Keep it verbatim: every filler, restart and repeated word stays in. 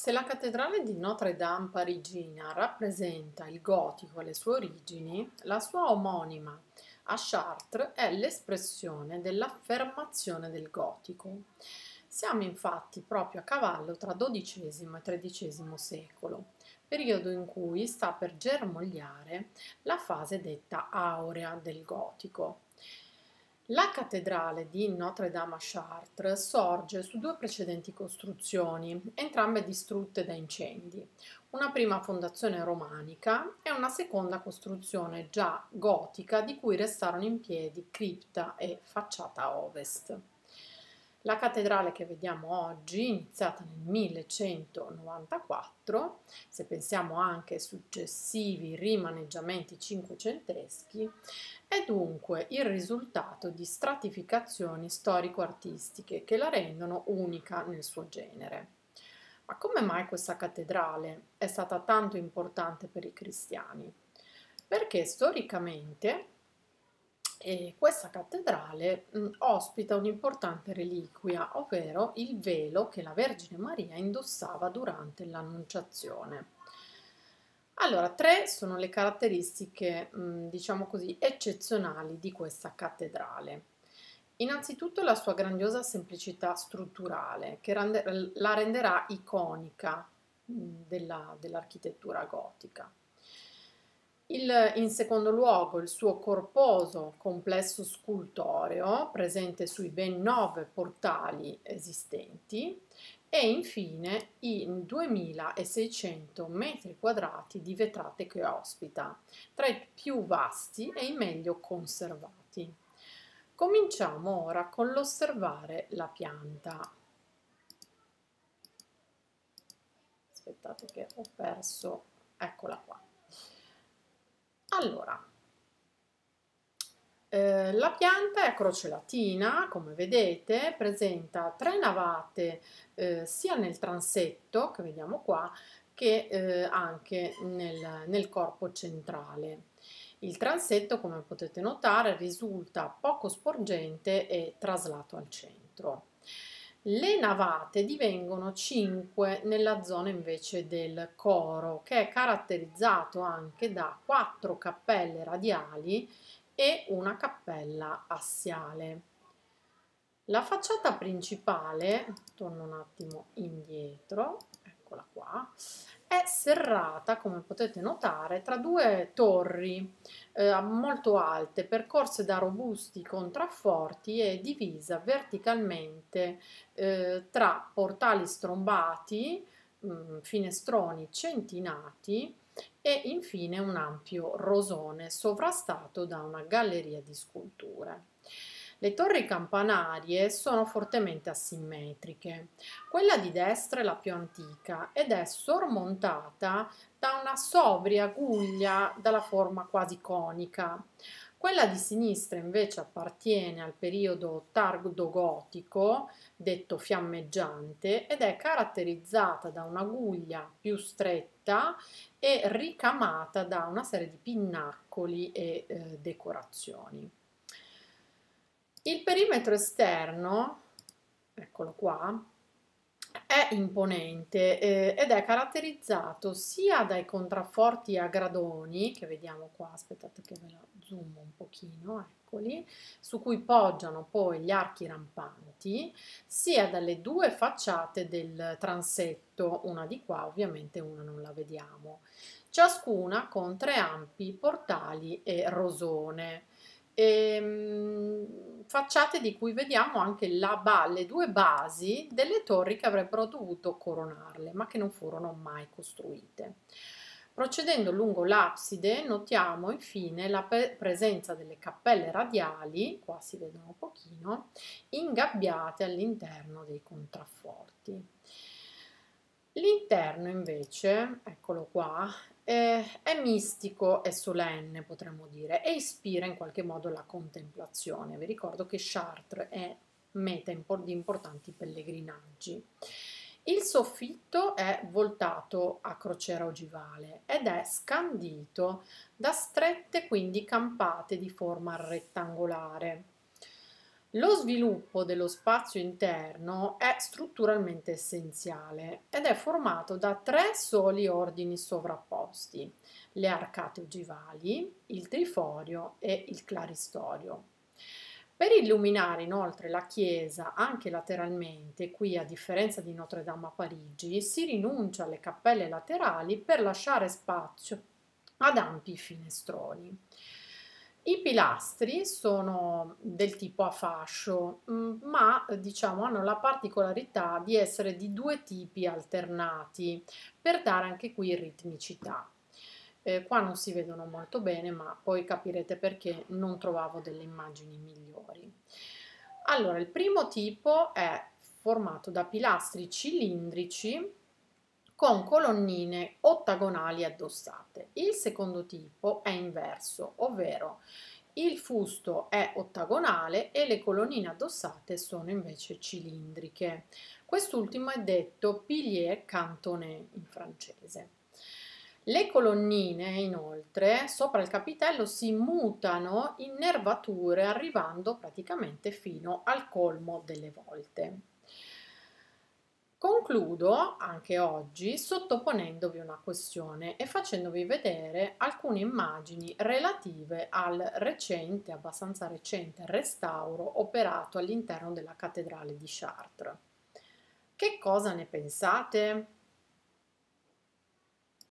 Se la cattedrale di Notre-Dame parigina rappresenta il gotico alle sue origini, la sua omonima a Chartres è l'espressione dell'affermazione del gotico. Siamo infatti proprio a cavallo tra dodicesimo e tredicesimo secolo, periodo in cui sta per germogliare la fase detta aurea del gotico. La cattedrale di Notre-Dame a Chartres sorge su due precedenti costruzioni, entrambe distrutte da incendi, una prima fondazione romanica e una seconda costruzione già gotica di cui restarono in piedi cripta e facciata a ovest. La cattedrale che vediamo oggi, iniziata nel millecentonovantaquattro, se pensiamo anche ai successivi rimaneggiamenti cinquecenteschi, è dunque il risultato di stratificazioni storico-artistiche che la rendono unica nel suo genere. Ma come mai questa cattedrale è stata tanto importante per i cristiani? Perché storicamente e questa cattedrale mh, ospita un'importante reliquia, ovvero il velo che la Vergine Maria indossava durante l'Annunciazione. Allora, tre sono le caratteristiche, mh, diciamo così, eccezionali di questa cattedrale. Innanzitutto la sua grandiosa semplicità strutturale, che rende, la renderà iconica mh, della, dell'architettura gotica. Il, in secondo luogo il suo corposo complesso scultoreo presente sui ben nove portali esistenti e infine i duemilaseicento metri quadrati di vetrate che ospita, tra i più vasti e i meglio conservati. Cominciamo ora con l'osservare la pianta. Aspettate che ho perso, eccola qua. Allora, eh, la pianta è a croce latina, come vedete, presenta tre navate eh, sia nel transetto, che vediamo qua, che eh, anche nel, nel corpo centrale. Il transetto, come potete notare, risulta poco sporgente e traslato al centro. Le navate divengono cinque nella zona invece del coro, che è caratterizzato anche da quattro cappelle radiali e una cappella assiale. La facciata principale, torno un attimo indietro, eccola qua, è serrata, come potete notare, tra due torri eh, molto alte, percorse da robusti contrafforti e divisa verticalmente eh, tra portali strombati, mh, finestroni centinati e infine un ampio rosone sovrastato da una galleria di sculture. Le torri campanarie sono fortemente asimmetriche. Quella di destra è la più antica ed è sormontata da una sobria guglia dalla forma quasi conica. Quella di sinistra invece appartiene al periodo tardo-gotico, detto fiammeggiante, ed è caratterizzata da una guglia più stretta e ricamata da una serie di pinnacoli e eh, decorazioni. Il perimetro esterno, eccolo qua, è imponente eh, ed è caratterizzato sia dai contrafforti a gradoni, che vediamo qua, aspettate che ve la zoom un pochino, eccoli, su cui poggiano poi gli archi rampanti, sia dalle due facciate del transetto, una di qua ovviamente, una non la vediamo, ciascuna con tre ampi portali e rosone. E, facciate di cui vediamo anche la ba le due basi delle torri che avrebbero dovuto coronarle, ma che non furono mai costruite. Procedendo lungo l'abside notiamo infine la presenza delle cappelle radiali, qua si vedono un pochino, ingabbiate all'interno dei contrafforti. L'interno invece, eccolo qua, eh, è mistico e solenne, potremmo dire, e ispira in qualche modo la contemplazione. Vi ricordo che Chartres è meta di importanti pellegrinaggi. Il soffitto è voltato a crociera ogivale ed è scandito da strette quindi campate di forma rettangolare. Lo sviluppo dello spazio interno è strutturalmente essenziale ed è formato da tre soli ordini sovrapposti: le arcate ogivali, il triforio e il claristorio. Per illuminare inoltre la chiesa anche lateralmente, qui a differenza di Notre Dame a Parigi, si rinuncia alle cappelle laterali per lasciare spazio ad ampi finestroni. I pilastri sono del tipo a fascio, mm, ma diciamo hanno la particolarità di essere di due tipi alternati per dare anche qui ritmicità. Eh, qua non si vedono molto bene, ma poi capirete perché non trovavo delle immagini migliori. Allora, il primo tipo è formato da pilastri cilindrici con colonnine ottagonali addossate. Il secondo tipo è inverso, ovvero il fusto è ottagonale e le colonnine addossate sono invece cilindriche. Quest'ultimo è detto pilier cantoné in francese. Le colonnine, inoltre, sopra il capitello si mutano in nervature arrivando praticamente fino al colmo delle volte. Concludo anche oggi sottoponendovi una questione e facendovi vedere alcune immagini relative al recente, abbastanza recente restauro operato all'interno della cattedrale di Chartres. Che cosa ne pensate?